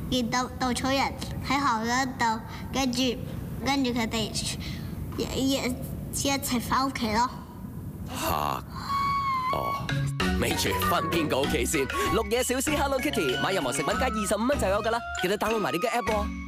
見到稻草人喺河嗰度，跟住佢哋一齊翻屋企咯。 嚇！哦，咪住，分邊個屋企先？綠野小獅 Hello Kitty 買任何食品加25蚊就有㗎啦，記得 download埋呢個 app喎。